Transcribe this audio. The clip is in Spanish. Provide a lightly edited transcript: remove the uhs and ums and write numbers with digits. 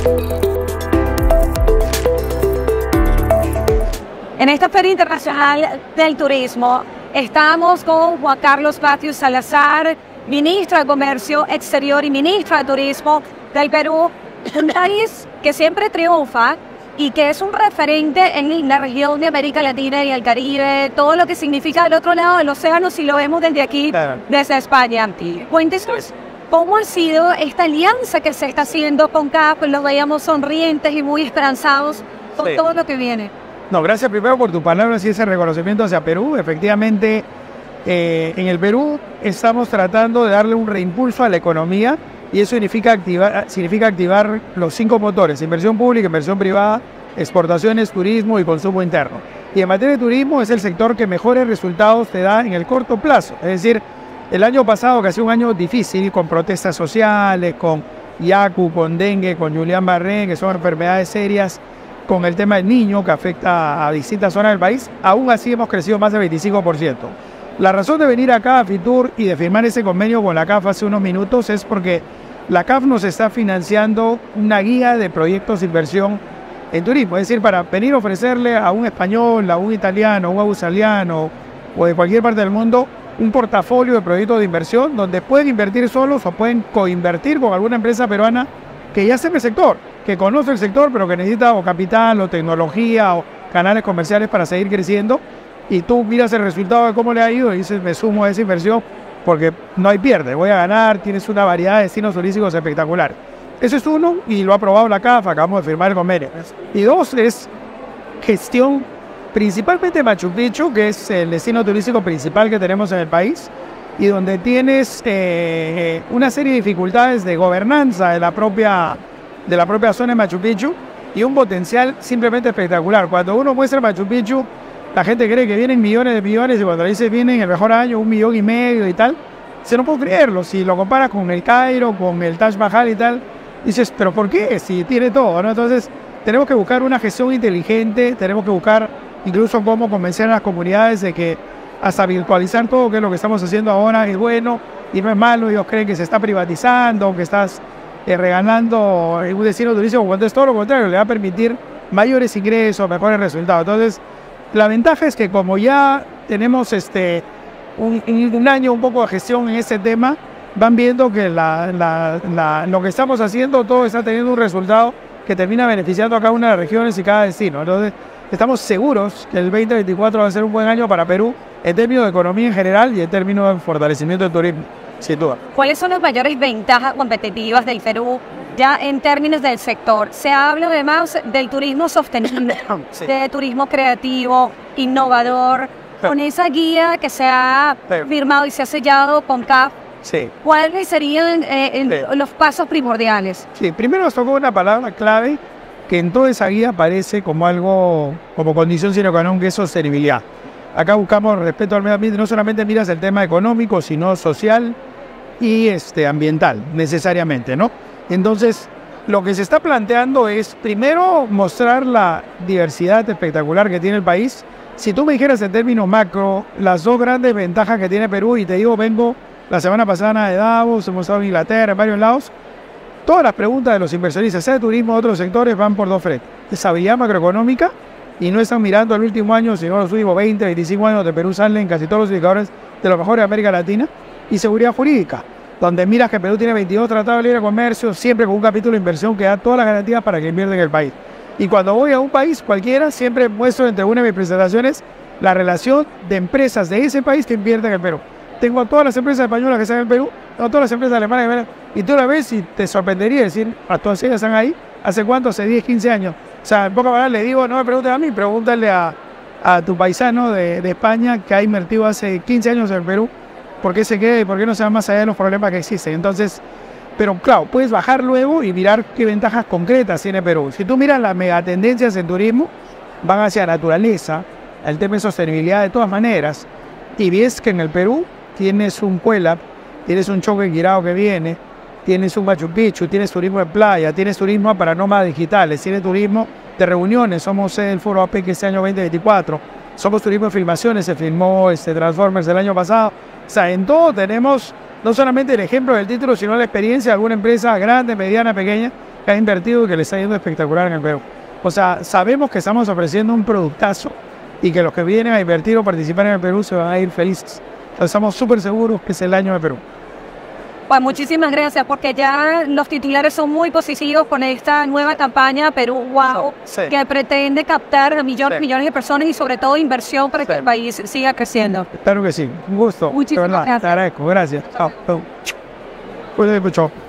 En esta Feria Internacional del Turismo estamos con Juan Carlos Patios Salazar, ministro de Comercio Exterior y ministro de Turismo del Perú, un país que siempre triunfa y que es un referente en la región de América Latina y el Caribe, todo lo que significa el otro lado del océano si lo vemos desde aquí, desde España. Cuéntenos cómo ha sido esta alianza que se está haciendo con CAF, los veíamos sonrientes y muy esperanzados con todo lo que viene. No, gracias primero por tus palabras y ese reconocimiento hacia Perú. Efectivamente, en el Perú estamos tratando de darle un reimpulso a la economía y eso significa activar los 5 motores: inversión pública, inversión privada, exportaciones, turismo y consumo interno. Y en materia de turismo es el sector que mejores resultados te da en el corto plazo. Es decir, el año pasado, que ha sido un año difícil, con protestas sociales, con Yaku, con dengue, con Guillain-Barré, que son enfermedades serias, con el tema del niño que afecta a distintas zonas del país, aún así hemos crecido más del 25%. La razón de venir acá a Fitur y de firmar ese convenio con la CAF hace unos minutos es porque la CAF nos está financiando una guía de proyectos de inversión en turismo. Es decir, para venir a ofrecerle a un español, a un italiano, a un australiano o de cualquier parte del mundo un portafolio de proyectos de inversión donde pueden invertir solos o pueden coinvertir con alguna empresa peruana que ya está en el sector, que conoce el sector, pero que necesita o capital, o tecnología, o canales comerciales para seguir creciendo. Y tú miras el resultado de cómo le ha ido y dices, me sumo a esa inversión porque no hay pierde, voy a ganar, tienes una variedad de destinos turísticos espectacular. Eso es uno y lo ha aprobado la CAF, acabamos de firmar el convenio. Y dos es gestión, principalmente Machu Picchu, que es el destino turístico principal que tenemos en el país y donde tienes una serie de dificultades de gobernanza de la propia zona de Machu Picchu y un potencial simplemente espectacular. Cuando uno muestra Machu Picchu, la gente cree que vienen millones de millones y cuando le dice vienen el mejor año, 1,5 millones y tal, se no puede creerlo. Si lo comparas con el Cairo, con el Taj Mahal y tal, dices, ¿pero por qué? Si tiene todo, ¿no? Entonces, tenemos que buscar una gestión inteligente, tenemos que buscar incluso cómo convencer a las comunidades de que hasta virtualizar todo, que es lo que estamos haciendo ahora, es bueno y no es malo. Ellos creen que se está privatizando, que estás regalando un destino turístico, cuando es todo lo contrario, le va a permitir mayores ingresos, mejores resultados. Entonces, la ventaja es que como ya tenemos un año un poco de gestión en este tema, van viendo que lo que estamos haciendo, todo está teniendo un resultado que termina beneficiando a cada una de las regiones y cada destino. Entonces, estamos seguros que el 2024 va a ser un buen año para Perú en términos de economía en general y en términos de fortalecimiento del turismo, sin duda. ¿Cuáles son las mayores ventajas competitivas del Perú ya en términos del sector? Se habla además del turismo sostenible, de turismo creativo, innovador, con esa guía que se ha firmado y se ha sellado con CAF. ¿Cuáles serían los pasos primordiales? Sí, primero nos tocó una palabra clave que en toda esa guía aparece como algo, como condición sine qua non, que es sostenibilidad. Acá buscamos respeto al medio ambiente, no solamente miras el tema económico, sino social y ambiental, necesariamente, ¿no? Entonces, lo que se está planteando es, primero, mostrar la diversidad espectacular que tiene el país. Si tú me dijeras en términos macro, las dos grandes ventajas que tiene Perú, y te digo, vengo la semana pasada de Davos, hemos estado en Inglaterra, en varios lados, todas las preguntas de los inversionistas, sea de turismo o otros sectores, van por dos frentes. Estabilidad macroeconómica, y no están mirando el último año, sino los últimos 20, 25 años de Perú salen casi todos los indicadores de los mejores de América Latina. Y seguridad jurídica, donde miras que Perú tiene 22 tratados de libre comercio, siempre con un capítulo de inversión que da todas las garantías para que invierta en el país. Y cuando voy a un país cualquiera, siempre muestro entre una de mis presentaciones la relación de empresas de ese país que invierten en el Perú. Tengo a todas las empresas españolas que están en Perú, a todas las empresas alemanas que están en Perú, y tú la ves y te sorprendería decir, a todas ellas están ahí, ¿hace cuánto? Hace 10, 15 años. O sea, en pocas palabras le digo, no me preguntes a mí, pregúntale a tu paisano de España que ha invertido hace 15 años en Perú, ¿por qué se queda y por qué no se va más allá de los problemas que existen? Entonces, pero claro, puedes bajar luego y mirar qué ventajas concretas tiene Perú. Si tú miras las megatendencias en turismo, van hacia naturaleza, el tema de sostenibilidad de todas maneras, y ves que en el Perú tienes un Puelab, tienes un Choqquequirao que viene, tienes un Machu Picchu, tienes turismo de playa, tienes turismo para nómadas digitales, tienes turismo de reuniones, somos el Foro APEC este año 2024, somos turismo de filmaciones, se filmó Transformers el año pasado. O sea, en todo tenemos no solamente el ejemplo del título, sino la experiencia de alguna empresa grande, mediana, pequeña, que ha invertido y que le está yendo espectacular en el Perú. O sea, sabemos que estamos ofreciendo un productazo y que los que vienen a invertir o participar en el Perú se van a ir felices. Entonces, estamos súper seguros que es el año de Perú. Pues muchísimas gracias, porque ya los titulares son muy positivos con esta nueva campaña Perú Wow, Sí. que pretende captar a millones de personas y sobre todo inversión para que el país siga creciendo. Claro que sí. Un gusto. Muchísimas de verdad, gracias. te agradezco. Gracias. Chao. Cuídate mucho.